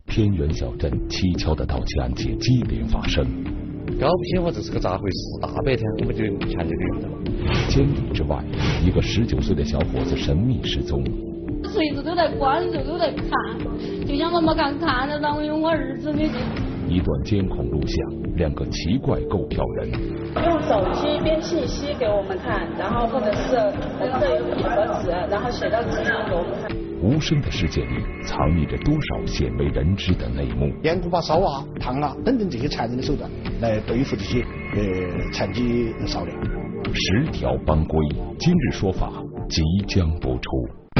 偏远小镇蹊跷的盗窃案件接连发生， 搞不清楚这是个咋回事，大白天我们就看见溜达。 千里之外，一个19岁的小伙子神秘失踪。 随时都在关注，都在看，就像我们刚看得到有我儿子的。 一段监控录像，2个奇怪购票人用手机编信息给我们看，然后或者是这有笔和纸，然后写到纸上给我们看。 无声的世界里藏匿着多少鲜为人知的内幕？ 沿途把烧啊、烫啊等等这些残忍的手段来对付这些残疾少年。 10条帮规，今日说法即将播出。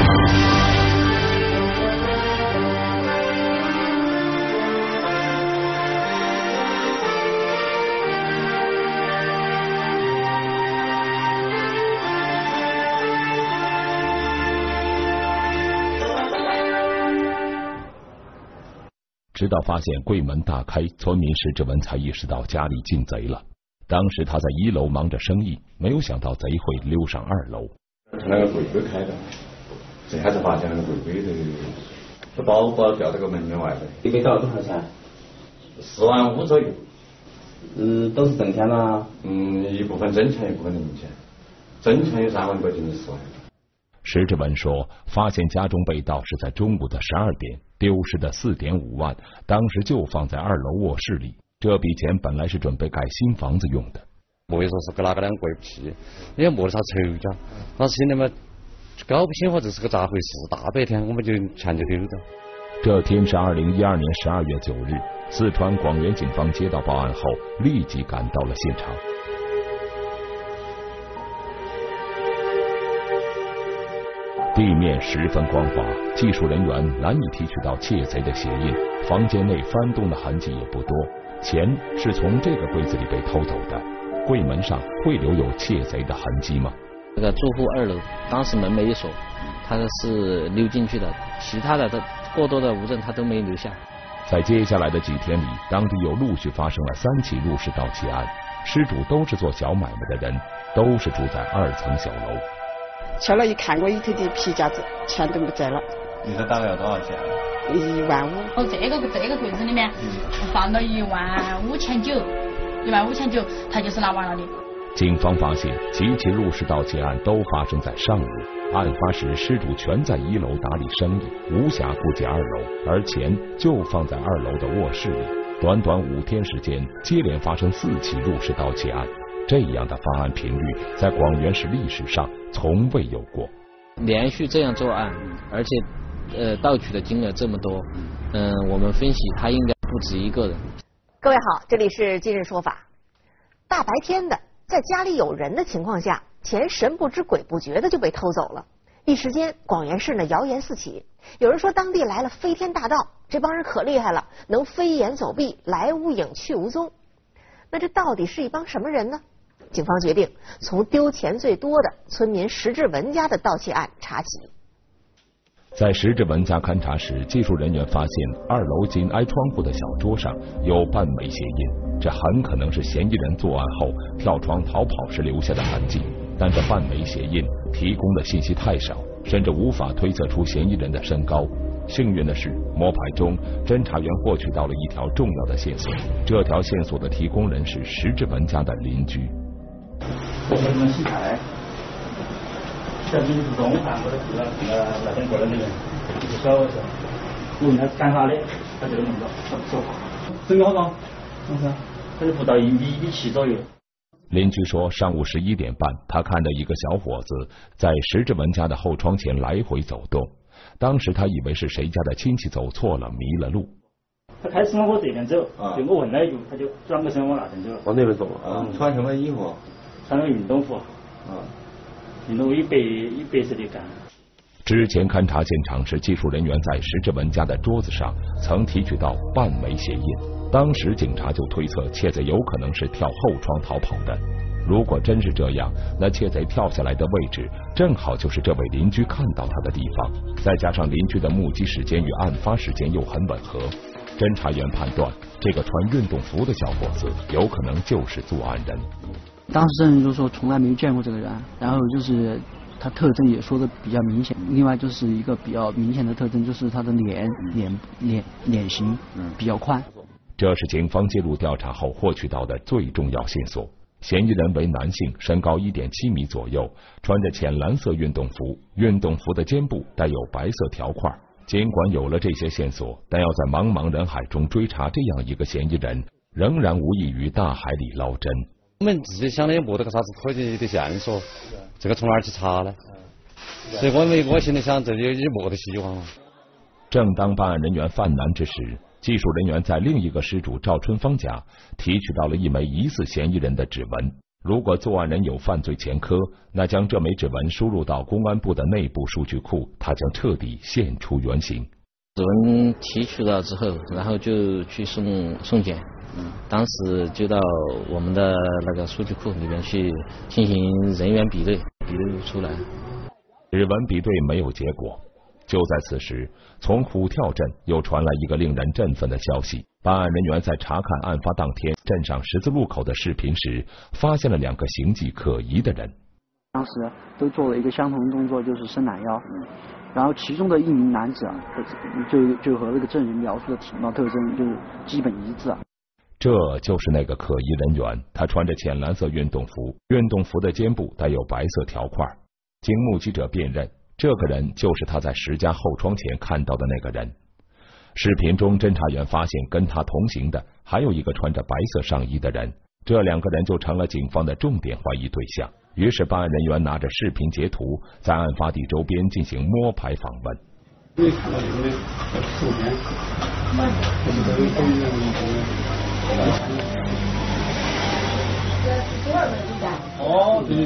直到发现柜门大开，村民石志文才意识到家里进贼了。当时他在1楼忙着生意，没有想到贼会溜上2楼。 那个柜柜开的，这下子发现那个柜柜的，这包掉这个门外的。 你被盗多少钱 ？4万5左右。 都是真钱吗？ 一部分真钱，一部分零钱。真钱有3万多，就是4万。 石志文说，发现家中被盗是在中午的12点，丢失的4.5万，当时就放在2楼卧室里。这笔钱本来是准备盖新房子用的。 莫说是给哪个2柜皮，也没得啥仇家，但是心里面搞不清楚这是个咋回事，大白天我们就看见溜达。 这天是2012年12月9日，四川广元警方接到报案后，立即赶到了现场。地面十分光滑，技术人员难以提取到窃贼的鞋印，房间内翻动的痕迹也不多。钱是从这个柜子里被偷走的，柜门上会留有窃贼的痕迹吗？ 这个住户2楼当时门没锁，他是溜进去的，其他的过多的物证他都没留下。 在接下来的几天里，当地又陆续发生了3起入室盗窃案，失主都是做小买卖的人，都是住在2层小楼。 敲了一看过一头的皮夹子，钱都不在了。 你说大概要多少钱 ？1万5。 这个柜子里面放到15900，15900，他就是拿完了的。 警方发现几起入室盗窃案都发生在上午，案发时失主全在1楼打理生意，无暇顾及2楼，而钱就放在2楼的卧室里。短短5天时间，接连发生4起入室盗窃案，这样的发案频率在广元市历史上从未有过。 连续这样作案，而且盗取的金额这么多，我们分析他应该不止1个人。 各位好，这里是今日说法。大白天的，在家里有人的情况下，钱神不知鬼不觉的就被偷走了。一时间，广元市呢谣言四起，有人说当地来了飞天大盗，这帮人可厉害了，能飞檐走壁，来无影去无踪。那这到底是一帮什么人呢？警方决定从丢钱最多的村民石志文家的盗窃案查起。 在石志文家勘查时，技术人员发现2楼紧挨窗户的小桌上有半枚鞋印，这很可能是嫌疑人作案后跳窗逃跑时留下的痕迹。但这半枚鞋印提供的信息太少，甚至无法推测出嫌疑人的身高。幸运的是，摸排中侦查员获取到了一条重要的线索，这条线索的提供人是石志文家的邻居。 我们洗菜，在民族中韩国的住那边过来的人，小的时候，我问他干啥的，他就那么说话，身高高，他就不到1.7米左右。 邻居说，上午11点半，他看到一个小伙子在石志文家的后窗前来回走动。当时他以为是谁家的亲戚走错了，迷了路。 他开始往我这边走，就我问了一句，他就转个身往那边走了。 往那边走了。穿什么衣服？ 穿了运动服。运动服一白色的干。 之前勘查现场时，技术人员在石志文家的桌子上曾提取到半枚鞋印。当时警察就推测窃贼有可能是跳后窗逃跑的。如果真是这样，那窃贼跳下来的位置正好就是这位邻居看到他的地方，再加上邻居的目击时间与案发时间又很吻合，侦查员判断这个穿运动服的小伙子有可能就是作案人。 当事人就说从来没见过这个人，然后就是它特征也说的比较明显。另外就是一个比较明显的特征，就是他的脸型比较宽。 这是警方介入调查后获取到的最重要线索。嫌疑人为男性，身高1.7米左右，穿着浅蓝色运动服，运动服的肩部带有白色条块。尽管有了这些线索，但要在茫茫人海中追查这样一个嫌疑人，仍然无异于大海里捞针。 我们自己想的也没得个啥子可疑的线索，这个从哪儿去查呢？所以我心里想，这也没得希望了。 正当办案人员犯难之时，技术人员在另一个失主赵春芳家提取到了一枚疑似嫌疑人的指纹。如果作案人有犯罪前科，那将这枚指纹输入到公安部的内部数据库，他将彻底现出原形。 指纹提取了之后，然后就去送检。当时就到我们的那个数据库里面去进行人员比对出来。 指纹比对没有结果。就在此时，从虎跳镇又传来一个令人振奋的消息。办案人员在查看案发当天镇上十字路口的视频时，发现了2个形迹可疑的人。 当时都做了一个相同的动作，就是伸懒腰。然后其中的一名男子就和那个证人描述的体貌特征就基本一致。 这就是那个可疑人员，他穿着浅蓝色运动服，运动服的肩部带有白色条块。经目击者辨认，这个人就是他在10家后窗前看到的那个人。视频中，侦查员发现跟他同行的还有一个穿着白色上衣的人，这2个人就成了警方的重点怀疑对象。于是办案人员拿着视频截图，在案发地周边进行摸排访问。 你看到这个图片，这是这个嫌疑人哦，对，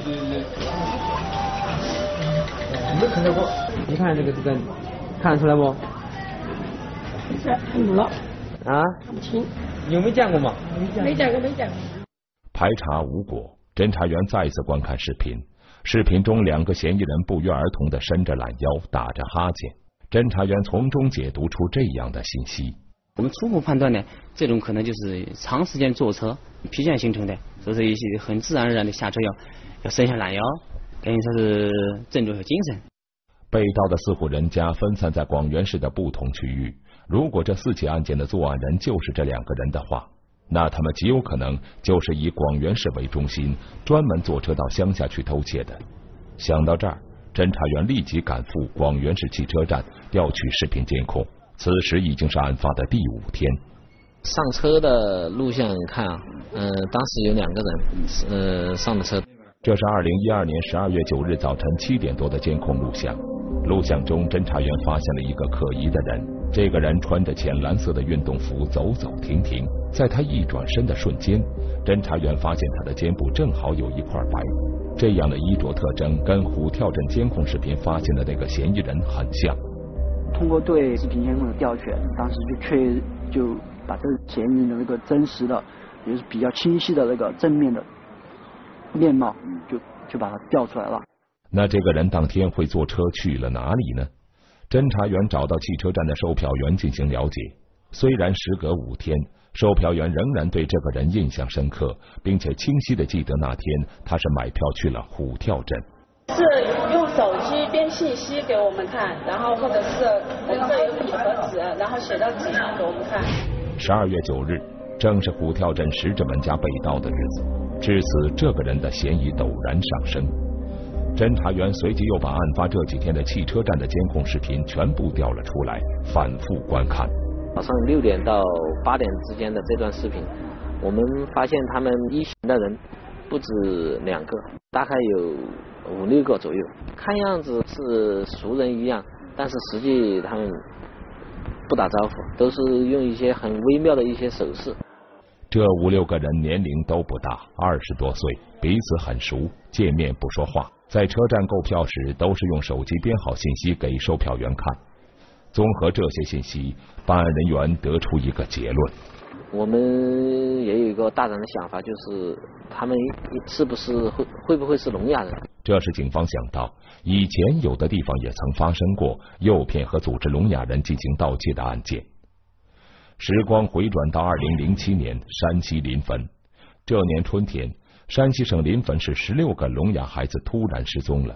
没看到过。 你看这个看得出来不？ 看不了。 啊？ 看不清。 有没有见过吗？ 没见过。 排查无果，侦查员再次观看视频。视频中2个嫌疑人不约而同地伸着懒腰，打着哈欠。侦查员从中解读出这样的信息： 我们初步判断呢，这种可能就是长时间坐车疲倦形成的，所以说一些很自然而然的下车要伸下懒腰，等于说是振作和精神。 被盗的4户人家分散在广元市的不同区域，如果这4起案件的作案人就是这2个人的话，那他们极有可能就是以广元市为中心，专门坐车到乡下去偷窃的。想到这儿，侦查员立即赶赴广元市汽车站调取视频监控。此时已经是案发的第5天。 上车的录像看啊，当时有2个人上了车。 这是2012年12月9日早晨7点多的监控录像。录像中，侦查员发现了一个可疑的人。这个人穿着浅蓝色的运动服，走走停停。在他一转身的瞬间，侦查员发现他的肩部正好有一块白。这样的衣着特征跟虎跳镇监控视频发现的那个嫌疑人很像。 通过对视频监控的调取，当时就把这个嫌疑人的那个真实的，也是比较清晰的那个正面的面貌，就把它调出来了。 那这个人当天会坐车去了哪里呢？侦查员找到汽车站的售票员进行了解。虽然时隔5天，售票员仍然对这个人印象深刻，并且清晰的记得那天他是买票去了虎跳镇。 是用手机编信息给我们看，然后或者是这有笔和纸，然后写到纸上给我们看。 12月9日，正是虎跳镇石志文家被盗的日子，至此这个人的嫌疑陡然上升。侦查员随即又把案发这几天的汽车站的监控视频全部调了出来，反复观看。 早上6点到8点之间的这段视频，我们发现他们一行的人不止2个，大概有5、6个左右，看样子是熟人一样，但是实际他们不打招呼，都是用一些很微妙的一些手势。 这5、6个人年龄都不大，20多岁，彼此很熟，见面不说话，在车站购票时都是用手机编好信息给售票员看。综合这些信息，办案人员得出一个结论： 我们也有一个大胆的想法，就是他们是不是会不会是聋哑人？ 这时警方想到，以前有的地方也曾发生过诱骗和组织聋哑人进行盗窃的案件。时光回转到2007年，山西临汾。这年春天，山西省临汾市16个聋哑孩子突然失踪了。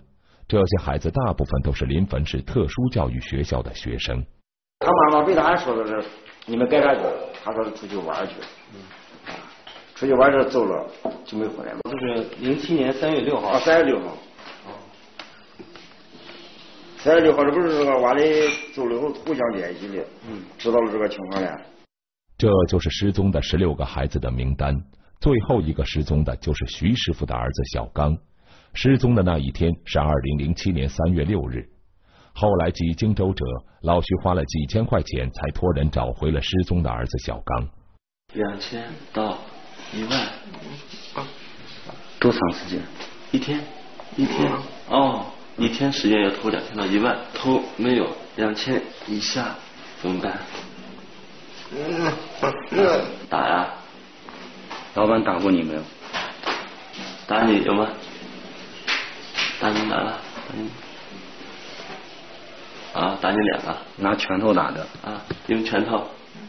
这些孩子大部分都是临汾市特殊教育学校的学生。 他妈妈对他说的是：“你们该干去？”他说是出去玩去。出去玩就走了，就没回来了。 就是07年3月6号。 啊，3月6号。3月6号，这不是这个娃的走了后互相联系的，知道了这个情况了。 这就是失踪的16个孩子的名单，最后一个失踪的就是徐师傅的儿子小刚。失踪的那一天是2007年3月6日。后来几经周折，老徐花了几千块钱才托人找回了失踪的儿子小刚。 2000到1万，多长时间？1天。哦，1天时间要投2000到1万，投没有2000以下怎么办？打呀！ 老板打过你没有？ 打你有吗？打你哪了？打你脸了？ 拿拳头打的。 用拳头。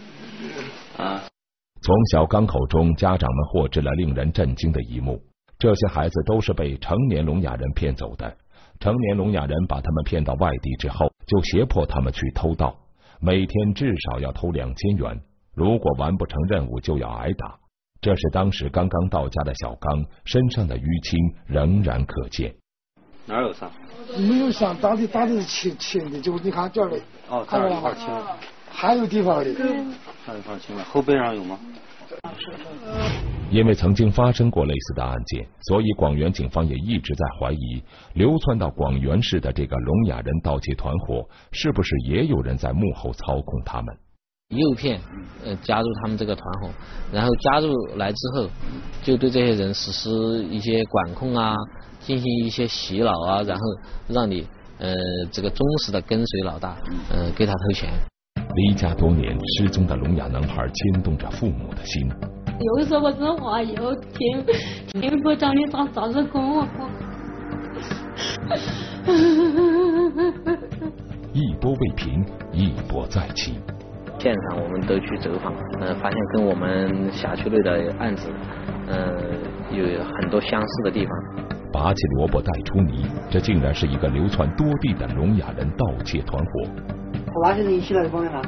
从小刚口中，家长们获知了令人震惊的一幕：这些孩子都是被成年聋哑人骗走的。成年聋哑人把他们骗到外地之后，就胁迫他们去偷盗，每天至少要偷2000元，如果完不成任务就要挨打。这是当时刚刚到家的小刚身上的淤青仍然可见。 哪有伤？ 没有伤，打的轻的，就是你看这里。 这儿一块青。 还有地方的。 还有一块青了，后背上有吗？ 因为曾经发生过类似的案件，所以广元警方也一直在怀疑，流窜到广元市的这个聋哑人盗窃团伙，是不是也有人在幕后操控他们？ 诱骗加入他们这个团伙，然后加入来之后，就对这些人实施一些管控啊，进行一些洗脑啊，然后让你这个忠实的跟随老大，给他偷钱。 离家多年失踪的聋哑男孩牵动着父母的心。 又说过这话，又听不着你咋子跟我。 一波未平，一波再起。 现场我们都去走访，发现跟我们辖区内的案子，有很多相似的地方。 拔起萝卜带出泥，这竟然是一个流窜多地的聋哑人盗窃团伙。 和哪些人一起来的帮人啊？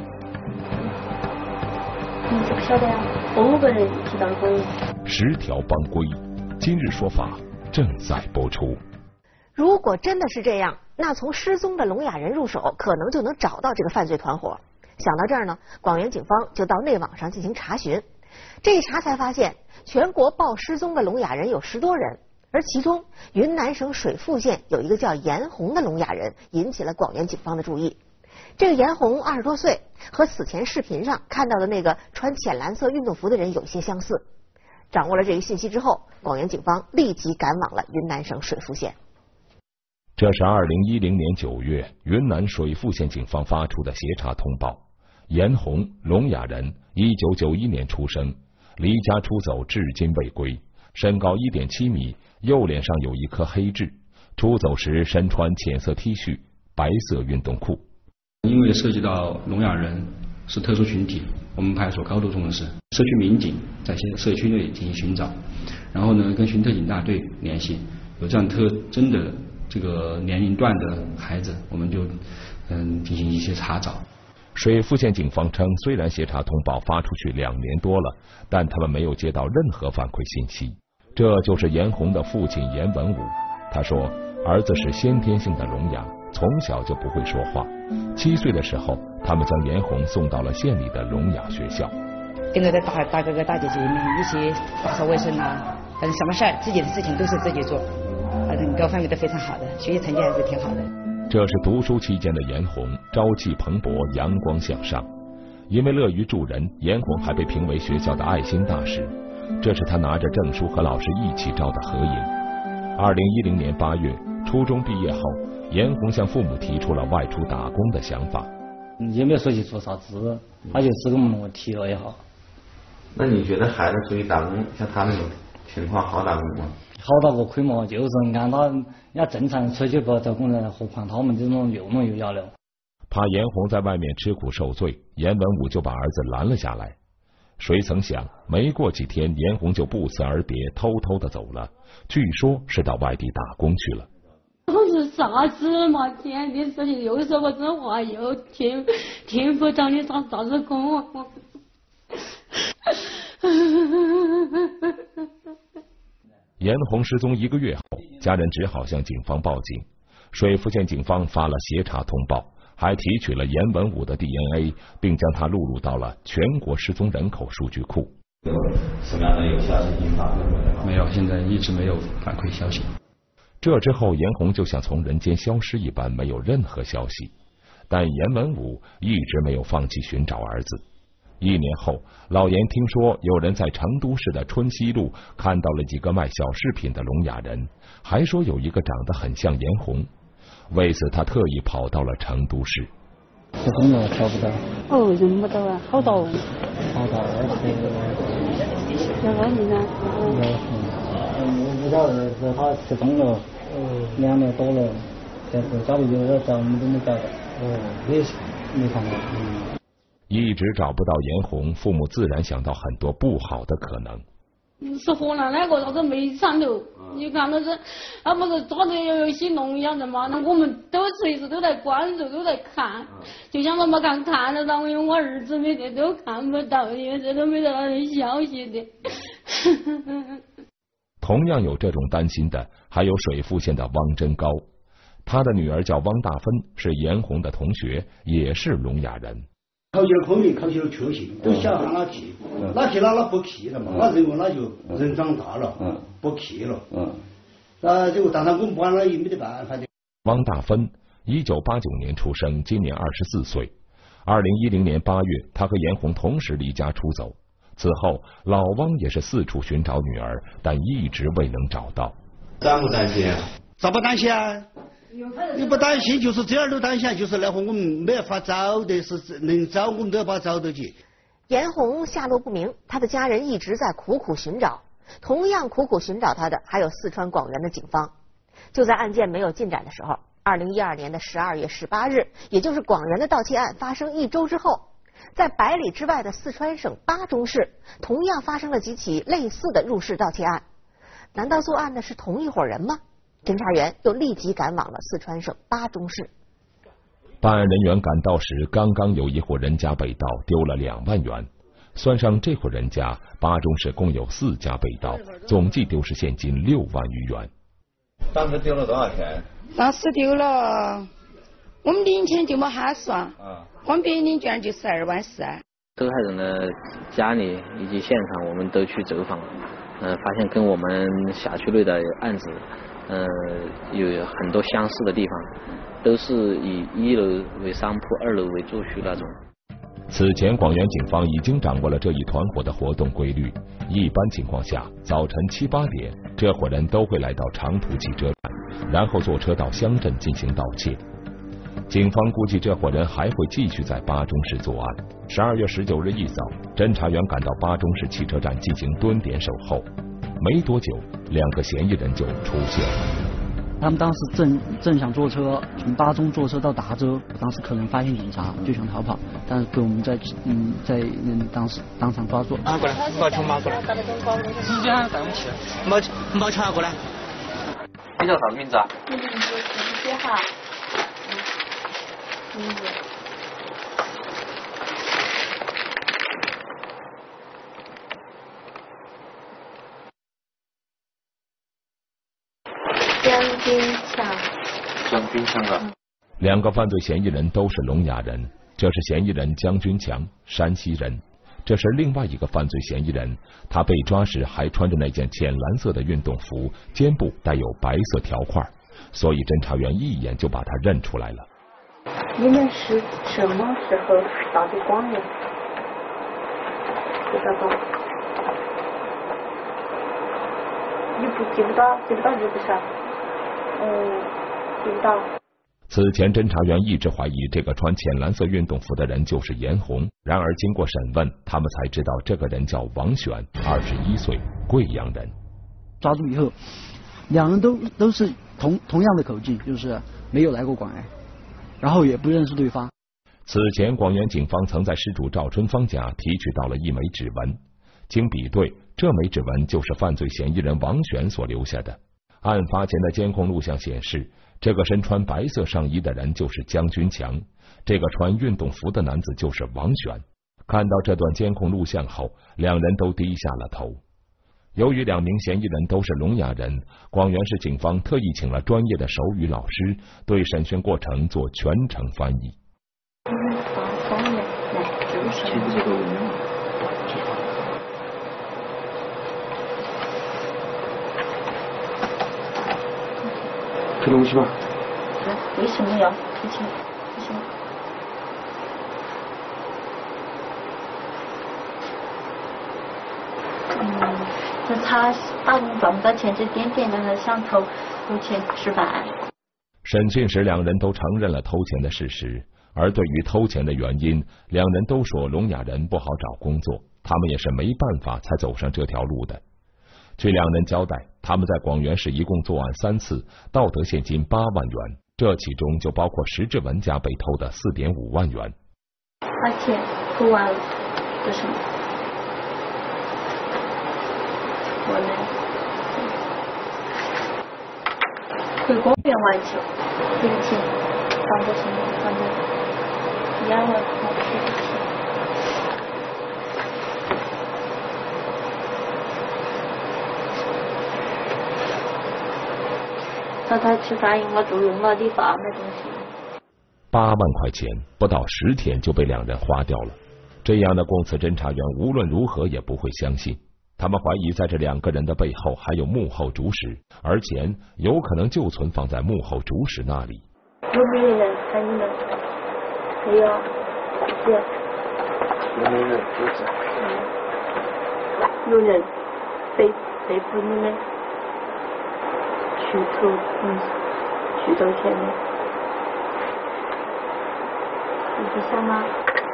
这不晓得呀，5个人一起当工。 10条帮规，今日说法正在播出。 如果真的是这样，那从失踪的聋哑人入手，可能就能找到这个犯罪团伙。想到这儿呢，广元警方就到内网上进行查询。这一查才发现，全国报失踪的聋哑人有10多人，而其中云南省水富县有一个叫严红的聋哑人引起了广元警方的注意。这个严红20多岁，和此前视频上看到的那个穿浅蓝色运动服的人有些相似。掌握了这一信息之后，广元警方立即赶往了云南省水富县。 这是2010年9月，云南水富县警方发出的协查通报。严红，聋哑人，1991年出生，离家出走至今未归，身高1.7米，右脸上有一颗黑痣，出走时身穿浅色 T 恤、白色运动裤。 因为涉及到聋哑人是特殊群体，我们派出所高度重视，社区民警在社区内进行寻找，然后呢跟巡特警大队联系，有这样特征的这个年龄段的孩子，我们就进行一些查找。 水富县警方称，虽然协查通报发出去2年多了，但他们没有接到任何反馈信息。这就是严红的父亲严文武，他说儿子是先天性的聋哑，从小就不会说话。7岁的时候，他们将严红送到了县里的聋哑学校。 跟着的大哥哥大姐姐们一起打扫卫生啊，反正什么事儿自己的事情都是自己做，反正各方面都非常好的，学习成绩还是挺好的。 这是读书期间的严红，朝气蓬勃，阳光向上。因为乐于助人，严红还被评为学校的爱心大使。这是他拿着证书和老师一起照的合影。2010年8月，初中毕业后，严红向父母提出了外出打工的想法。 也没有说起做啥子，他就只跟我们提了一下。 那你觉得孩子出去打工，像他那种情况好打工吗？ 好打过亏嘛，就是按他人家正常出去不打工人，何况他们这种又聋又哑了。 怕严红在外面吃苦受罪，严文武就把儿子拦了下来。谁曾想，没过几天，严红就不辞而别，偷偷的走了，据说是到外地打工去了。 我是啥子嘛？天天说你又说我这话，又听不到你啥子讲啊！ 严红失踪1个月后，家人只好向警方报警。水富县警方发了协查通报，还提取了严文武的 DNA， 并将他录入到了全国失踪人口数据库。 有什么样的有消息引发？ 没有，现在一直没有反馈消息。 这之后，严红就像从人间消失一般，没有任何消息。但严文武一直没有放弃寻找儿子。1年后，老严听说有人在成都市的春熙路看到了几个卖小饰品的聋哑人，还说有一个长得很像严红。为此，他特意跑到了成都市。 失踪了，找不到。 哦，认不到啊，好大哦。 好大， 要2年呢。 我不晓得是他失踪了，2年多了，但是家里有人找，我们都没找到。也是没看到。 一直找不到严红，父母自然想到很多不好的可能。 是河南那个啥子煤厂头，你看那是，他不是抓着有些聋哑人嘛？那我们都随时都在关注，都在看，就像我们刚看得到，因为我儿子每天都看不到，因为这都没得那点消息的。 同样有这种担心的，还有水富县的汪真高，他的女儿叫汪大芬，是严红的同学，也是聋哑人。 考起了科名，考起了确信，都想让他去，那去了不去了嘛？那认为那就人长大了，不去了。结果当然我们管了也没得办法的。 汪大芬，1989年出生，今年24岁。2010年8月，他和严红同时离家出走。此后，老汪也是四处寻找女儿，但一直未能找到。 担不担心？ 咋不担心啊？你不担心，就是这样都担心，就是那会我们没办法找的，是能找我们都要把它找到去。 严红下落不明，他的家人一直在苦苦寻找。同样苦苦寻找他的还有四川广元的警方。就在案件没有进展的时候，2012年的12月18日，也就是广元的盗窃案发生1周之后，在100里之外的四川省巴中市，同样发生了几起类似的入室盗窃案。难道作案的是同一伙人吗？侦查员又立即赶往了四川省巴中市。 办案人员赶到时，刚刚有一户人家被盗，丢了2万元。算上这户人家，巴中市共有4家被盗，总计丢失现金6万余元。 当时丢了多少钱？ 当时丢了，我们零钱就没哈算，光别领券就12万4。 受害人的家里以及现场我们都去走访，发现跟我们辖区内的案子，有很多相似的地方，都是以1楼为商铺，2楼为住区那种。 此前广元警方已经掌握了这一团伙的活动规律。一般情况下，早晨7、8点，这伙人都会来到长途汽车站，然后坐车到乡镇进行盗窃。警方估计这伙人还会继续在巴中市作案。12月19日一早，侦查员赶到巴中市汽车站进行蹲点守候。没多久，2个嫌疑人就出现了。 他们当时正想坐车从巴中坐车到达州，当时可能发现警察就想逃跑，但是被我们在当时当场抓住。过来，把车拿过来，直接带我们去，把车拿过来。 你叫啥名字啊？ 谢哈。 江军强啊 ！2个犯罪嫌疑人都是聋哑人，这是嫌疑人江军强，山西人；这是另外一个犯罪嫌疑人，他被抓时还穿着那件浅蓝色的运动服，肩部带有白色条块，所以侦查员一眼就把他认出来了。 你们是什么时候到的广元？不知道。你不记不到是不是？记不到。 此前侦查员一直怀疑这个穿浅蓝色运动服的人就是严红，然而经过审问，他们才知道这个人叫王选，21岁，贵阳人。 抓住以后，2人都是同样的口径，就是没有来过广元，然后也不认识对方。 此前广元警方曾在失主赵春芳家提取到了1枚指纹，经比对，这枚指纹就是犯罪嫌疑人王选所留下的。 案发前的监控录像显示，这个身穿白色上衣的人就是江军强，这个穿运动服的男子就是王选。看到这段监控录像后，两人都低下了头。由于两名嫌疑人都是聋哑人，广元市警方特意请了专业的手语老师，对审讯过程做全程翻译。 吃东西吧。 为什么要不行？不行。这他打工赚不到钱，就点点的想偷钱吃饭。 审讯时，两人都承认了偷钱的事实，而对于偷钱的原因，两人都说聋哑人不好找工作，他们也是没办法才走上这条路的。据两人交代，他们在广元市一共作案3次，盗得现金8万元，这其中就包括石志文家被偷的4.5万元。 把钱偷完了，这什么？我呢，回公园玩去，这个钱放在身上，放在1万块钱。找他去反映我住用了理发那东西。 8万块钱不到10天就被两人花掉了，这样的供词侦查员无论如何也不会相信。他们怀疑在这2个人的背后还有幕后主使，而钱有可能就存放在幕后主使那里。 有没有人？还有人？还有有没有人？ 有人被捕你们去偷钱的，你是想吗？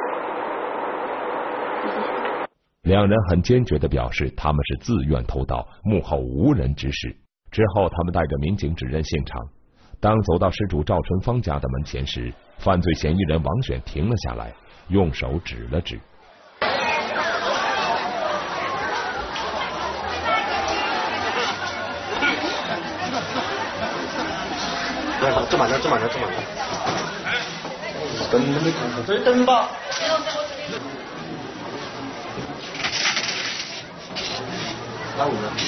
两人很坚决地表示他们是自愿偷盗，幕后无人指使。之后他们带着民警指认现场，当走到失主赵春芳家的门前时，犯罪嫌疑人王选停了下来，用手指了指。 这慢点。灯都没看，这是灯吧？哪屋呢？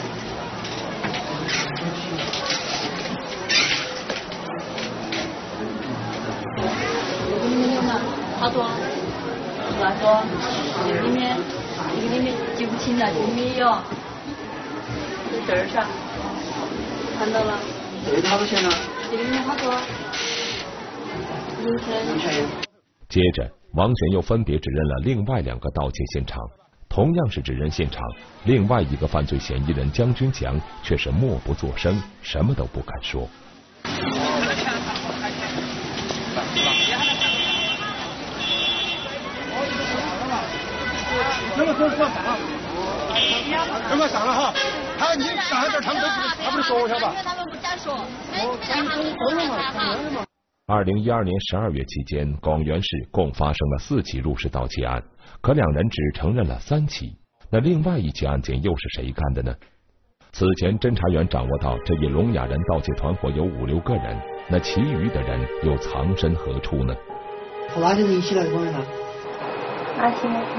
里面有吗？好多，乱说。这个里面记不清了，这里面有。这儿上，看到了。 这里好多钱呢？ 这里面好多。 接着，王选又分别指认了另外2个盗窃现场。同样是指认现场，另外一个犯罪嫌疑人江军强却是默不作声，什么都不敢说。 那么上了哈，你上来点，他们不得说一下吧？ 他们不敢说。 2012年12月期间，广元市共发生了4起入室盗窃案，可两人只承认了3起。那另外1起案件又是谁干的呢？此前侦查员掌握到这一聋哑人盗窃团伙有5、6个人，那其余的人又藏身何处呢？ 和哪些人一起来的？呢？ 哪些人？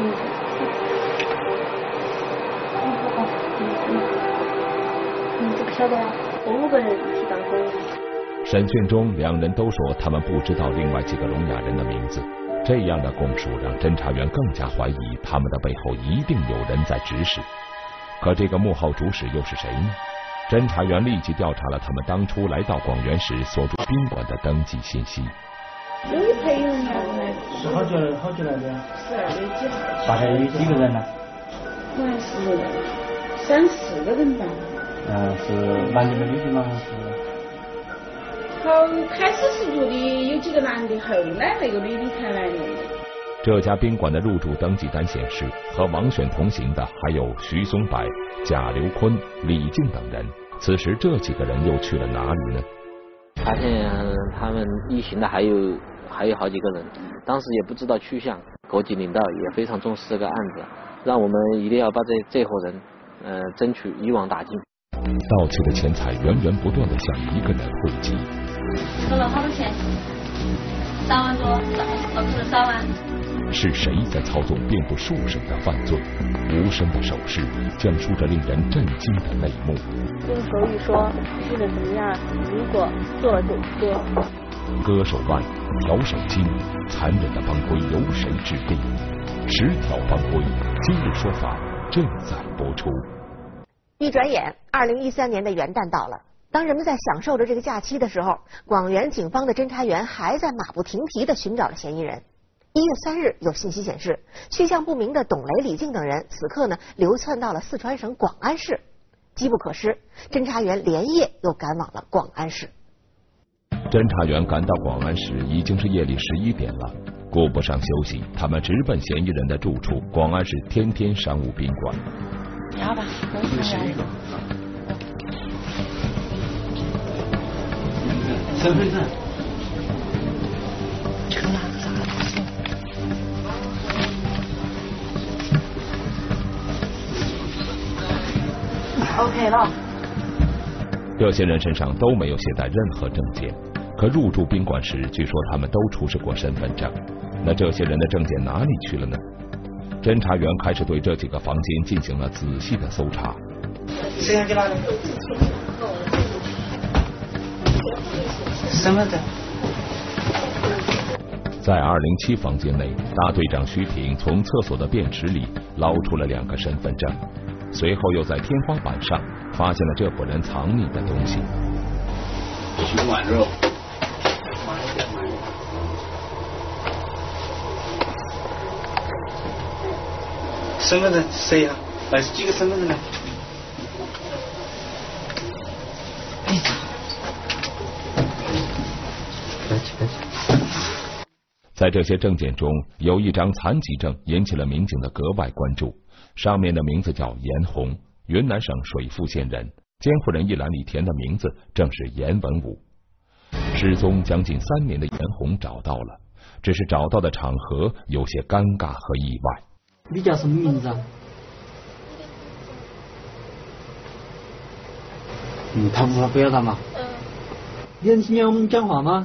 这不晓得啊，5个人一起当工人。 审讯中，两人都说他们不知道另外几个聋哑人的名字。这样的供述让侦查员更加怀疑他们的背后一定有人在指使。可这个幕后主使又是谁呢？侦查员立即调查了他们当初来到广元时所住宾馆的登记信息。 这里才有人来的。 是好久来的呀 ？12月几号？ 大概有几个人呢？ 好像是3、4个人吧。 是男的吗？女的吗？ 开始是住的有几个男的，后来那个女的才来的。 这家宾馆的入住登记单显示，和王选同行的还有徐松柏、贾刘坤、李静等人。此时这几个人又去了哪里呢？ 发现他们一行的还有好几个人，当时也不知道去向。国级领导也非常重视这个案子，让我们一定要把这伙人争取一网打尽。 盗窃的钱财源源不断地向一个人汇集。 收了好多钱？3万多，不是3万。 是谁在操纵遍布数省的犯罪？无声的手势讲述着令人震惊的内幕。 用手语说是的怎么样？如果做了就割。 割手腕，挑手筋，残忍的帮规由谁制定？10条帮规，今日说法正在播出。 一转眼，2013年的元旦到了。当人们在享受着这个假期的时候，广元警方的侦查员还在马不停蹄地寻找着嫌疑人。1月3日，有信息显示，去向不明的董雷、李静等人此刻呢流窜到了四川省广安市。机不可失，侦查员连夜又赶往了广安市。 侦查员赶到广安市已经是夜里11点了，顾不上休息，他们直奔嫌疑人的住处——广安市天天商务宾馆。 要吧， 身份证。 OK 了。 这些人身上都没有携带任何证件，可入住宾馆时，据说他们都出示过身份证。那这些人的证件哪里去了呢？侦查员开始对这几个房间进行了仔细的搜查。 谁想给哪里？身份证。 在207房间内，大队长徐平从厕所的便池里捞出了2个身份证，随后又在天花板上发现了这伙人藏匿的东西。 10万肉。身份证谁呀？来几个身份证呢？ 在这些证件中，有一张残疾证引起了民警的格外关注。上面的名字叫严红，云南省水富县人，监护人一栏里填的名字正是严文武。失踪将近3年的严红找到了，只是找到的场合有些尴尬和意外。 你叫什么名字啊？他无法表达吗？你能听见我们讲话吗？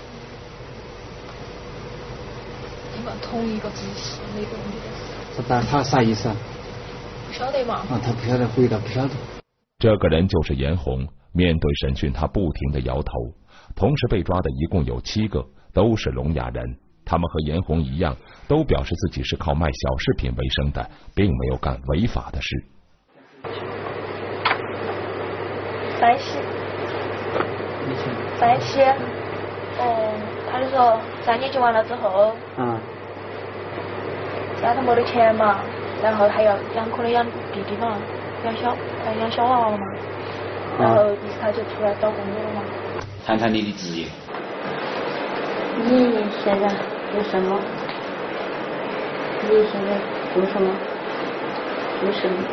你们同一个姿势那个女的。他啥意思啊？ 不晓得嘛？ 他不晓得，回答不晓得。 这个人就是严红，面对审讯他不停地摇头。同时被抓的一共有7个，都是聋哑人。他们和严红一样，都表示自己是靠卖小饰品为生的，并没有干违法的事。 37。他就说3年级完了之后，家头没得钱嘛，然后还要可能养弟弟嘛，养小娃娃嘛，然后于是他就出来找工作了嘛。 谈谈你的职业。 你现在做什么？你现在做什么？做什么？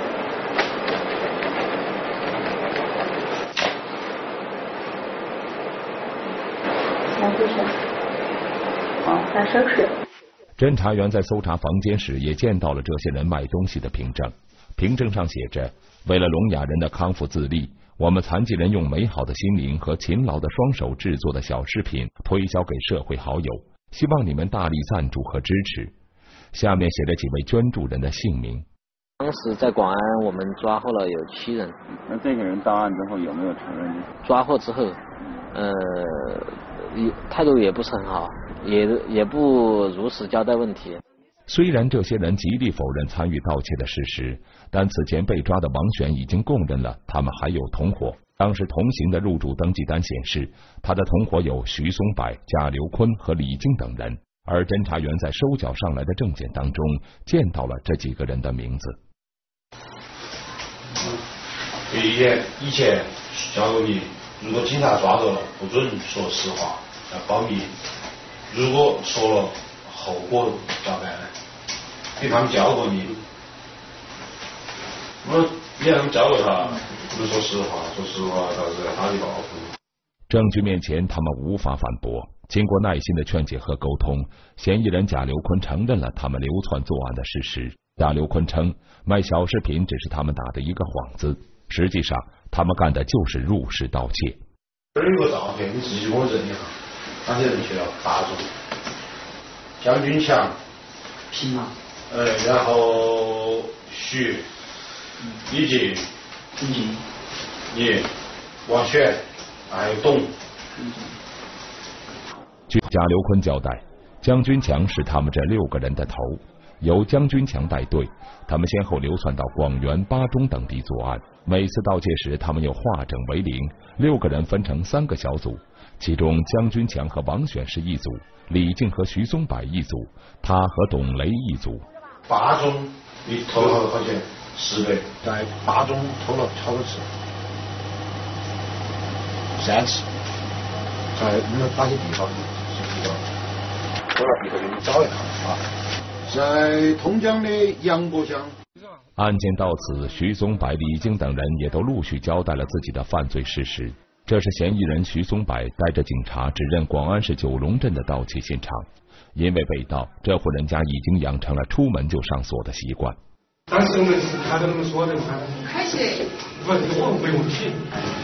拿手术。 侦查员在搜查房间时也见到了这些人卖东西的凭证，凭证上写着：为了聋哑人的康复自立，我们残疾人用美好的心灵和勤劳的双手制作的小饰品推销给社会好友，希望你们大力赞助和支持。下面写着几位捐助人的姓名。 当时在广安我们抓获了有7人。 那这个人到案之后有没有承认？ 抓获之后态度也不是很好，也不如实交代问题。 虽然这些人极力否认参与盗窃的事实，但此前被抓的王璇已经供认了他们还有同伙。当时同行的入住登记单显示，他的同伙有徐松柏、贾刘坤和李静等人，而侦查员在收缴上来的证件当中见到了这几个人的名字。 以前教过你，如果警察抓到了，不准说实话，要保密。如果说了，后果咋办呢？给他们教过你，你让他们教过他，不说实话，说实话他是来打你报复。 证据面前，他们无法反驳。经过耐心的劝解和沟通，嫌疑人贾刘坤承认了他们流窜作案的事实。贾刘坤称，卖小饰品只是他们打的一个幌子。 实际上，他们干的就是入室盗窃。 这儿有个照片，你自己给我认一下，哪些人去了？大众、江军强、 平嘛， 然后徐、李静、你、王选，还有董。 据贾刘坤交代，江军强是他们这6个人的头，由江军强带队，他们先后流窜到广元、巴中等地作案。每次盗窃时，他们又化整为零，6个人分成3个小组，其中江军强和王选是一组，李静和徐松柏一组，他和董雷一组。 巴中你偷了好多钱？10倍，在巴中偷了好多次？3次。在哪些地方？我到地图给你找一趟啊，在通江的杨国乡。 案件到此，徐松柏、李静等人也都陆续交代了自己的犯罪事实。这是嫌疑人徐松柏带着警察指认广安市九龙镇的盗窃现场。因为被盗，这户人家已经养成了出门就上锁的习惯。 当时我们是开着那个锁的，开起，不是我没问题。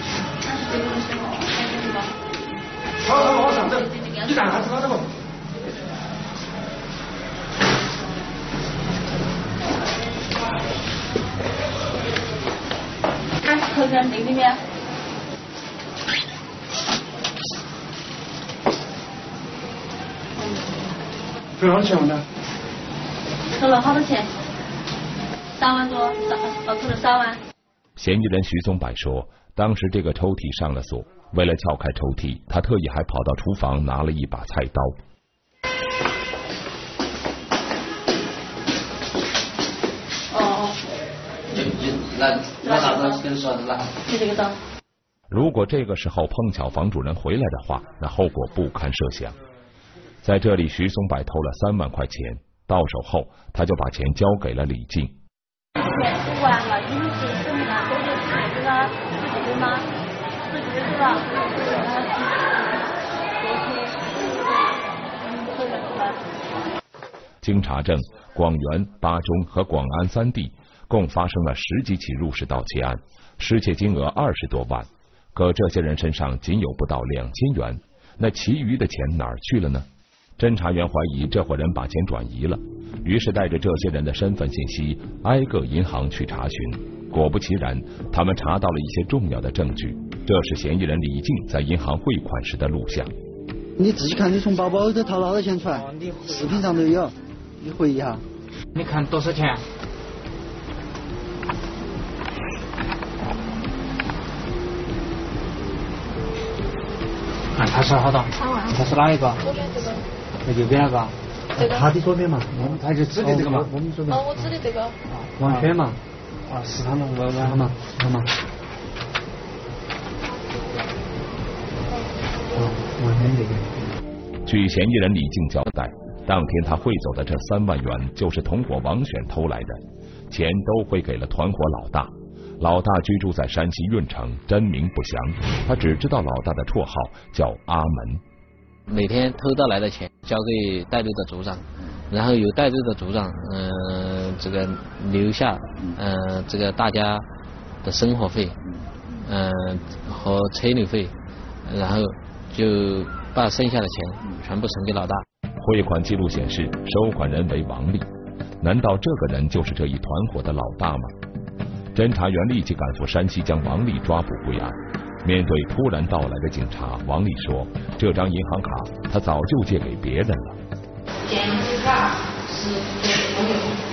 好，往上走，你让他知道的不？ 头在那里面。 多少钱呢？ 偷了好多钱？3万多，偷了3万。 嫌疑人徐松柏说，当时这个抽屉上了锁，为了撬开抽屉，他特意还跑到厨房拿了一把菜刀。 拿啥子跟刷子拿？ 就这个刀。 如果这个时候碰巧房主人回来的话，那后果不堪设想。在这里，徐松柏偷了3万块钱，到手后他就把钱交给了李静。 钱不完了，因为是什么呢？都是这个自己的吗？自己的是吧？ 经查证，广元、巴中和广安3地共发生了10几起入室盗窃案，失窃金额20多万。可这些人身上仅有不到2000元，那其余的钱哪儿去了呢？侦查员怀疑这伙人把钱转移了，于是带着这些人的身份信息挨个银行去查询。果不其然，他们查到了一些重要的证据，这是嫌疑人李静在银行汇款时的录像。 你仔细看，你从包包里头掏多少钱出来？视频上都有，你回忆一下。 你看多少钱？他是好多？他是哪一个？右边那个？他的左边嘛，他就指的这个嘛。我们左边。 我指的这个。 王轩嘛。是他们，他嘛。王轩这个。 据嫌疑人李静交代，当天他汇走的这3万元就是同伙王选偷来的，钱都汇给了团伙老大。老大居住在山西运城，真名不详，他只知道老大的绰号叫阿门。 每天偷到来的钱交给带队的组长，然后由带队的组长这个留下这个大家的生活费和车旅费，然后就把剩下的钱全部存给老大。 汇款记录显示，收款人为王丽，难道这个人就是这一团伙的老大吗？侦查员立即赶赴山西，将王丽抓捕归案。面对突然到来的警察，王丽说：“这张银行卡他早就借给别人了。” 电子卡是给朋友。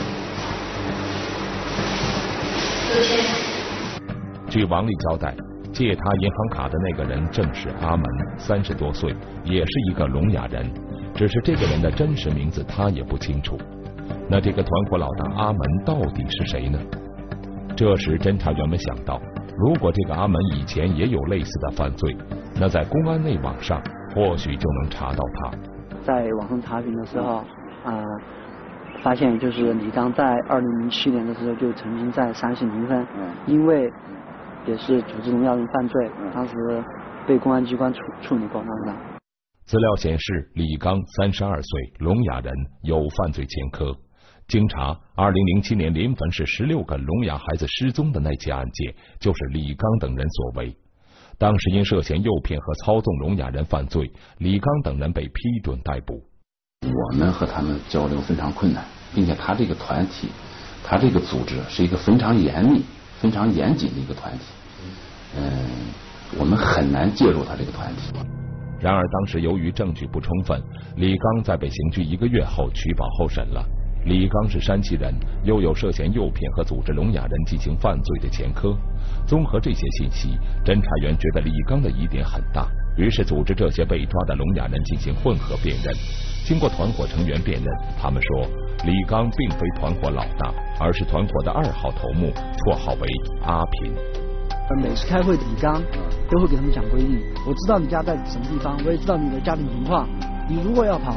据王丽交代，借他银行卡的那个人正是阿门，30多岁，也是一个聋哑人，只是这个人的真实名字他也不清楚。那这个团伙老大阿门到底是谁呢？这时侦查员们想到，如果这个阿门以前也有类似的犯罪，那在公安内网上或许就能查到他。 在网上查询的时候发现就是李刚在2007年的时候就曾经在山西临汾因为也是组织聋哑人犯罪，当时被公安机关处理过当时。 资料显示，李刚32岁，聋哑人，有犯罪前科。 经查，2007年临汾市16个聋哑孩子失踪的那起案件，就是李刚等人所为。当时因涉嫌诱骗和操纵聋哑人犯罪，李刚等人被批准逮捕。 我们和他们交流非常困难，并且他这个团体，他这个组织是一个非常严密、非常严谨的一个团体。我们很难介入他这个团体。 然而当时由于证据不充分，李刚在被刑拘1个月后取保候审了。李刚是山西人，又有涉嫌诱骗和组织聋哑人进行犯罪的前科。综合这些信息，侦查员觉得李刚的疑点很大，于是组织这些被抓的聋哑人进行混合辨认。经过团伙成员辨认，他们说李刚并非团伙老大，而是团伙的2号头目，绰号为阿平。 每次开会，李刚都会给他们讲规定。我知道你家在什么地方，我也知道你的家庭情况。你如果要跑，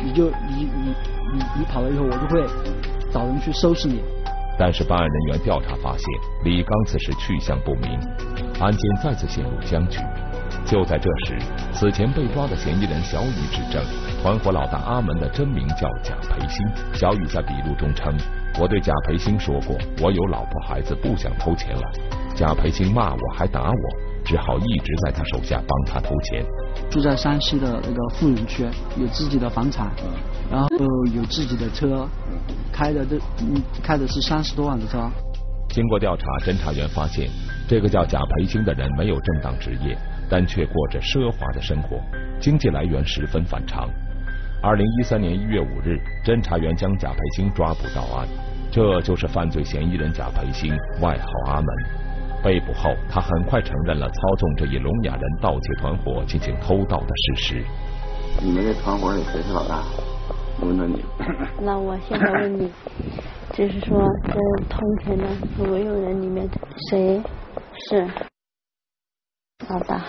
你跑了以后，我就会找人去收拾你。 但是办案人员调查发现，李刚此时去向不明，案件再次陷入僵局。就在这时，此前被抓的嫌疑人小雨指证，团伙老大阿门的真名叫贾培新。小雨在笔录中称：“我对贾培新说过，我有老婆孩子，不想偷钱了。贾培新骂我还打我，只好一直在他手下帮他偷钱。” 住在山西的那个富人区，有自己的房产，然后有自己的车，开的是30多万的车。 经过调查，侦查员发现，这个叫贾培新的人没有正当职业，但却过着奢华的生活，经济来源十分反常。2013年1月5日，侦查员将贾培新抓捕到案，这就是犯罪嫌疑人贾培新，外号阿门。被捕后，他很快承认了操纵这一聋哑人盗窃团伙进行偷盗的事实。 你们这团伙里谁是老大？我问你。 那我现在问你，就是说这偷钱的所有人里面，谁是老大？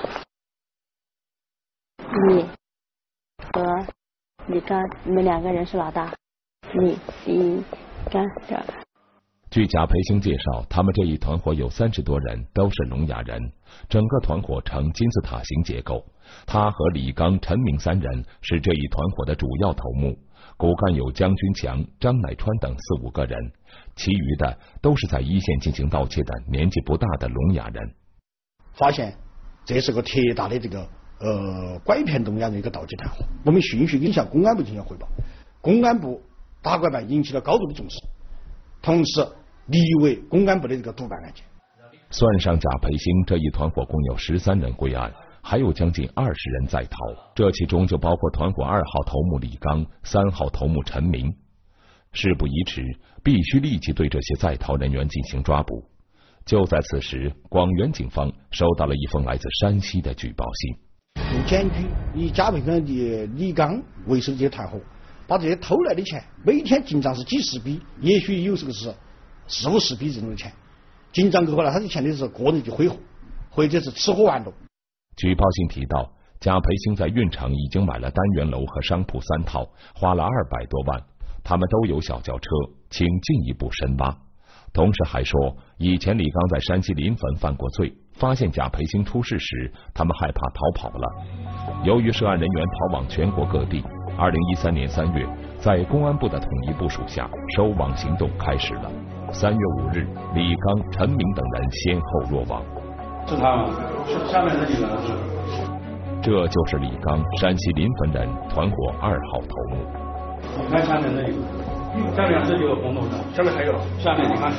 你和李刚，你们2个人是老大。李刚2个。 据贾培新介绍，他们这一团伙有30多人，都是聋哑人，整个团伙呈金字塔形结构。他和李刚、陈明3人是这一团伙的主要头目，骨干有姜军强、张乃川等4、5个人，其余的都是在一线进行盗窃的年纪不大的聋哑人。 发现这是个特大的这个拐骗聋哑人一个盗窃团伙，我们迅速跟向公安部进行汇报，公安部打拐办引起了高度的重视，同时立为公安部的这个督办案件。 算上贾培新，这一团伙共有13人归案，还有将近20人在逃，这其中就包括团伙2号头目李刚、3号头目陈明。事不宜迟，必须立即对这些在逃人员进行抓捕。就在此时，广元警方收到了一封来自山西的举报信， 有检举以贾培新的李刚为首的这些团伙，把这些偷来的钱每天进账是几十笔，也许有时候是4、50笔这种的钱，进账过后呢，他的钱都是个人去挥霍，或者是吃喝玩乐。 举报信提到，贾培新在运城已经买了单元楼和商铺3套，花了200多万，他们都有小轿车，请进一步深挖。同时还说，以前李刚在山西临汾犯过罪，发现贾培新出事时，他们害怕逃跑了。由于涉案人员逃往全国各地，2013年3月，在公安部的统一部署下，收网行动开始了。3月5日，李刚、陈明等人先后落网。 是他吗？下面这几个人是？ 这就是李刚，山西临汾人，团伙2号头目。 你看下面这一个，下面这就红头的，下面还有，下面你看，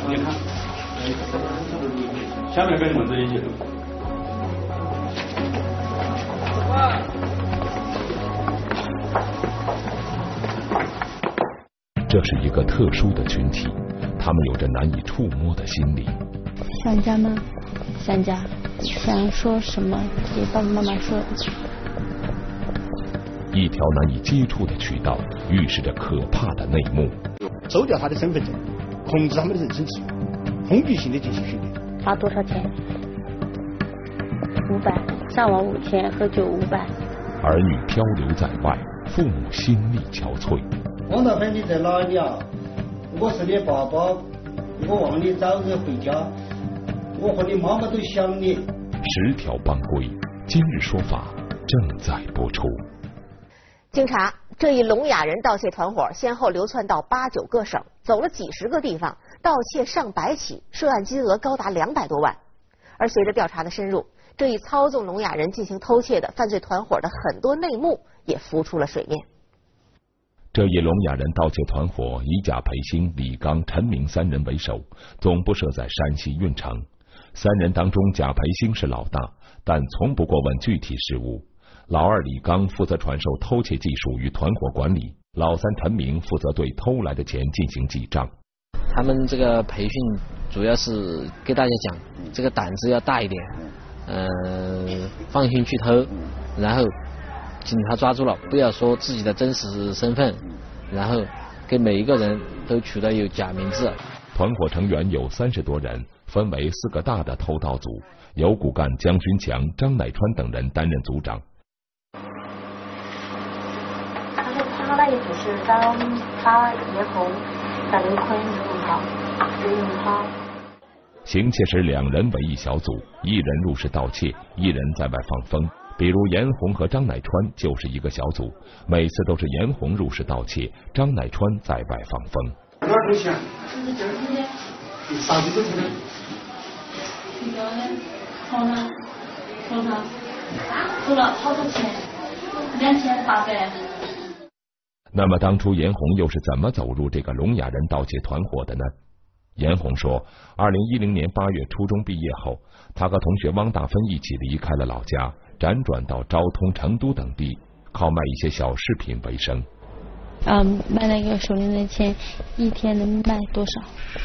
下面跟你们这一起。 这是一个特殊的群体，他们有着难以触摸的心理。 想家吗？想家，想说什么给爸爸妈妈说。 一条难以接触的渠道，预示着可怕的内幕。 收掉他的身份证，控制他们的人身自由，封闭性的进行训练。 罚多少钱？500，上网5000，喝酒500。 儿女漂流在外，父母心力憔悴。 王大芬，你在哪里啊？我是你爸爸，我望你早日回家，我和你妈妈都想你。 10条帮规，今日说法正在播出。 经查，这一聋哑人盗窃团伙先后流窜到8、9个省，走了几十个地方，盗窃上百起，涉案金额高达200多万。而随着调查的深入，这一操纵聋哑人进行偷窃的犯罪团伙的很多内幕也浮出了水面。 这一聋哑人盗窃团伙以贾培兴、李刚、陈明3人为首，总部设在山西运城。3人当中，贾培兴是老大，但从不过问具体事务。老二李刚负责传授偷窃技术与团伙管理，老三陈明负责对偷来的钱进行记账。 他们这个培训主要是给大家讲，这个胆子要大一点，放心去偷，然后警察抓住了，不要说自己的真实身份，然后给每一个人都取得有假名字。 团伙成员有30多人，分为4个大的偷盗组，由骨干姜军强、张乃川等人担任组长。 他那一组是张发、严红、翟刘坤、刘永涛。 行窃时2人为一小组，1人入室盗窃，1人在外放风。比如严红和张乃川就是一个小组，每次都是严红入室盗窃，张乃川在外放风。 多少东西啊？啥子都不能。 这个呢，好呢，偷了好多钱，2800。 那么当初严红又是怎么走入这个聋哑人盗窃团伙的呢？严红说，2010年8月初中毕业后，他和同学汪大芬一起离开了老家，辗转到昭通、成都等地，靠卖一些小饰品为生。 卖那个手链的钱，一天能卖多少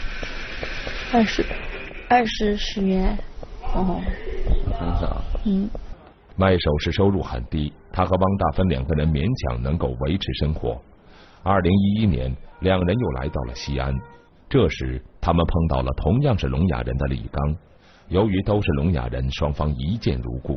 ？20元。哦， 很少。 卖首饰收入很低，他和汪大芬2个人勉强能够维持生活。2011年，2人又来到了西安，这时他们碰到了同样是聋哑人的李刚。由于都是聋哑人，双方一见如故。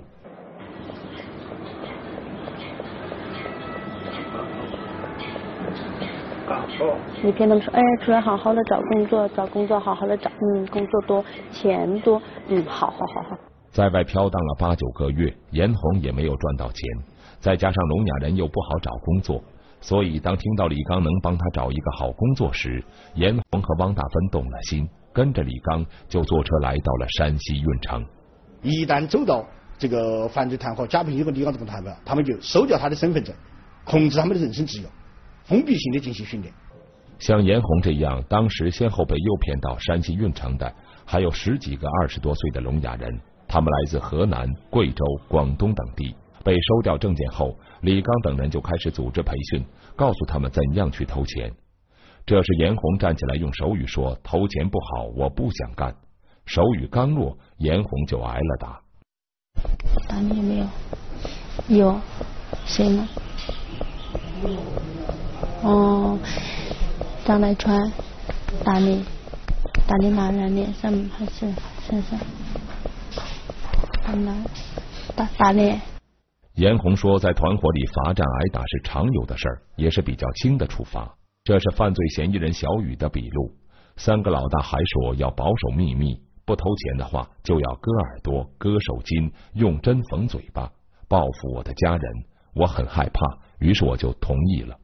你跟他们说，哎，出来好好的找工作，好好的找，工作多，钱多，好。 在外飘荡了8、9个月，严红也没有赚到钱，再加上聋哑人又不好找工作，所以当听到李刚能帮他找一个好工作时，严红和汪大芬动了心，跟着李刚就坐车来到了山西运城。 一旦走到这个犯罪团伙贾培兴和李刚这个团伙，他们就收掉他的身份证，控制他们的人身自由，封闭性的进行训练。 像严红这样当时先后被诱骗到山西运城的，还有10几个20多岁的聋哑人，他们来自河南、贵州、广东等地。被收掉证件后，李刚等人就开始组织培训，告诉他们怎样去偷钱。这时严红站起来用手语说，偷钱不好，我不想干。手语刚落，严红就挨了打。 打你有没有？有。谁呢？张乃川打你哪人脸上还是身上？打脸。 严红说，在团伙里罚站挨打是常有的事儿，也是比较轻的处罚。这是犯罪嫌疑人小雨的笔录。3个老大还说要保守秘密，不偷钱的话就要割耳朵、割手筋、用针缝嘴巴，报复我的家人。我很害怕，于是我就同意了。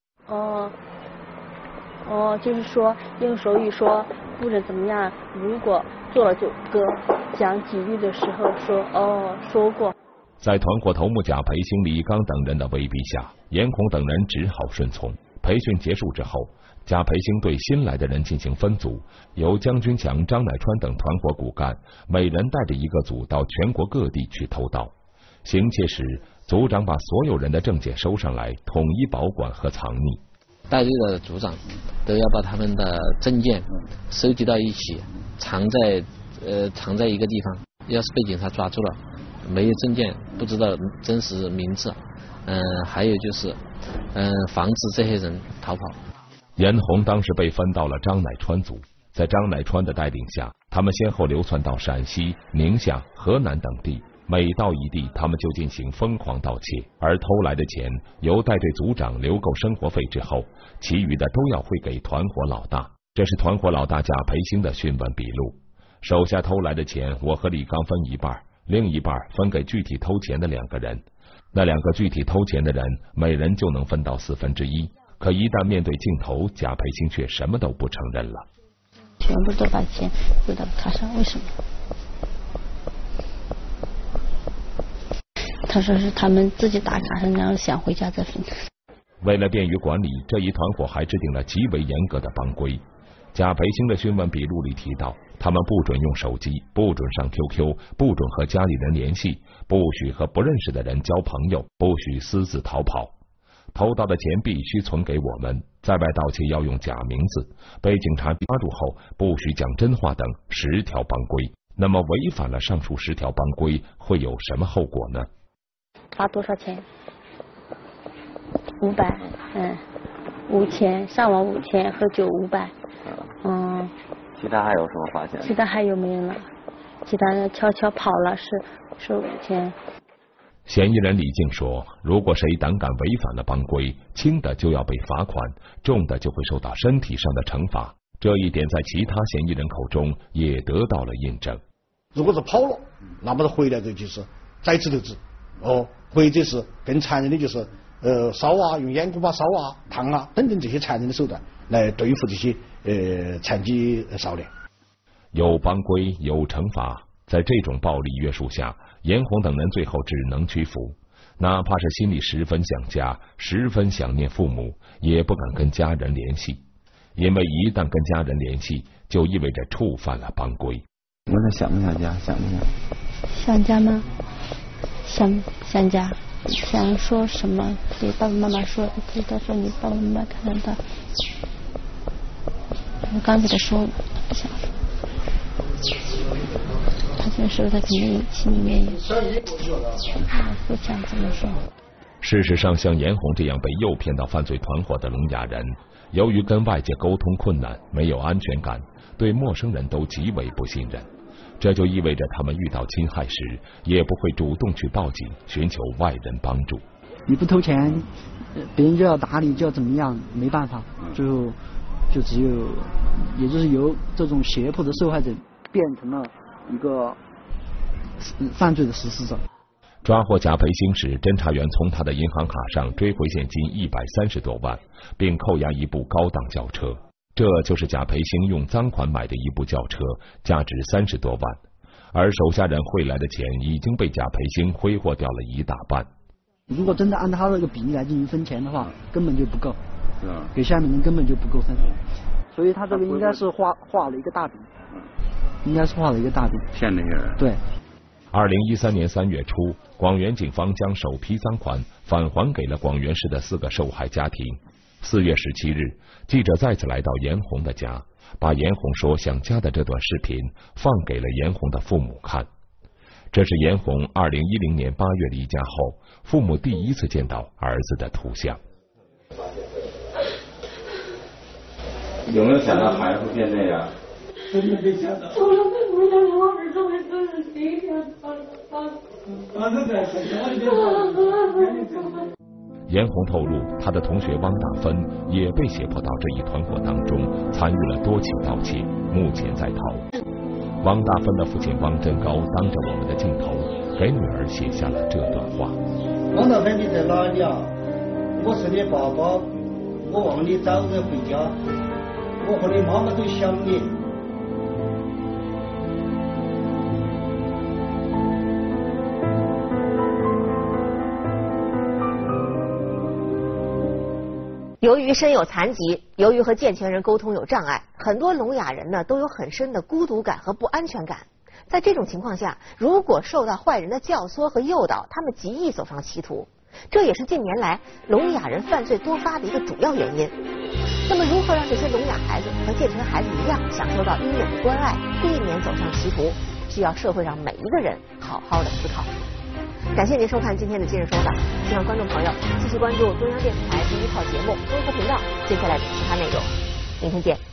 就是说用手语说不能怎么样，如果做了就割。讲几句的时候说过。 在团伙头目贾培兴、李刚等人的威逼下，严红等人只好顺从。培训结束之后，贾培兴对新来的人进行分组，由姜军强、张乃川等团伙骨干每人带着一个组到全国各地去偷盗。行窃时，组长把所有人的证件收上来，统一保管和藏匿。 带队的组长都要把他们的证件收集到一起，藏在一个地方。要是被警察抓住了，没有证件，不知道真实名字，还有就是防止这些人逃跑。 严红当时被分到了张乃川组，在张乃川的带领下，他们先后流窜到陕西、宁夏、河南等地。每到一地，他们就进行疯狂盗窃，而偷来的钱由带队组长留够生活费之后，其余的都要汇给团伙老大。这是团伙老大贾培兴的讯问笔录。手下偷来的钱，我和李刚分一半，另一半分给具体偷钱的2个人。 那2个具体偷钱的人，每人就能分到1/4，可一旦面对镜头，贾培兴却什么都不承认了。 全部都把钱汇到卡上，为什么？他说是他们自己打卡上，然后想回家再分。 为了便于管理，这一团伙还制定了极为严格的帮规。贾培兴的讯问笔录里提到，他们不准用手机，不准上 QQ， 不准和家里人联系，不许和不认识的人交朋友，不许私自逃跑。偷到的钱必须存给我们，在外盗窃要用假名字，被警察抓住后不许讲真话等10条帮规。那么违反了上述10条帮规，会有什么后果呢？ 罚多少钱？500， 5000，上网5000，喝酒500， 其他还有什么罚钱？ 其他还有没有了？其他的悄悄跑了是5000。 嫌疑人李静说，如果谁胆敢违反了帮规，轻的就要被罚款，重的就会受到身体上的惩罚。这一点在其他嫌疑人口中也得到了印证。 如果是跑了，那么他回来的就是宰指头子，或者是更残忍的就是烧啊，用眼锅巴烧啊、烫啊等等这些残忍的手段来对付这些残疾少年。 有帮规有惩罚，在这种暴力约束下，严红等人最后只能屈服，哪怕是心里十分想家，十分想念父母，也不敢跟家人联系，因为一旦跟家人联系，就意味着触犯了帮规。 你问他想不想家？想不想？ 想家吗？想家。想说什么给爸爸妈妈说，给他说你爸爸妈妈看得到。我刚给他说了，他不想说。他这时候他肯定心里面也不想这么说。 事实上，像严红这样被诱骗到犯罪团伙的聋哑人，由于跟外界沟通困难，没有安全感，对陌生人都极为不信任。这就意味着他们遇到侵害时，也不会主动去报警，寻求外人帮助。 你不偷钱，别人就要打你，就要怎么样，没办法，最后就只有，也就是由这种胁迫的受害者变成了一个犯罪的实施者。 抓获贾培兴时，侦查员从他的银行卡上追回现金130多万，并扣押一部高档轿车。这就是贾培兴用赃款买的一部轿车，价值30多万，而手下人汇来的钱已经被贾培兴挥霍掉了1大半。 如果真的按他那个比例来进行分钱的话，根本就不够，给下面人根本就不够分，所以他这个应该是画了一个大饼，应该是画了一个大饼， 骗那些人。 对。 2013年3月初，广元警方将首批赃款返还给了广元市的4个受害家庭。4月17日，记者再次来到严红的家，把严红说想家的这段视频放给了严红的父母看。这是严红2010年8月离家后，父母第一次见到儿子的图像。 有没有想到孩子会变这样？ 真的没想到。从来没有想到我儿子会做成这样。 严红透露，他的同学汪大芬也被胁迫到这一团伙当中，参与了多起盗窃，目前在逃。汪大芬的父亲汪真高当着我们的镜头，给女儿写下了这段话： 汪大芬，你在哪里啊？我是你爸爸，我望你早点回家，我和你妈妈都想你。 由于身有残疾，由于和健全人沟通有障碍，很多聋哑人呢都有很深的孤独感和不安全感。在这种情况下，如果受到坏人的教唆和诱导，他们极易走上歧途。这也是近年来聋哑人犯罪多发的一个主要原因。那么，如何让这些聋哑孩子和健全孩子一样享受到应有的关爱，避免走上歧途，需要社会上每一个人好好的思考。感谢您收看今天的今日说法，希望观众朋友继续关注中央电视台第一套节目综合频道接下来的其他内容。明天见。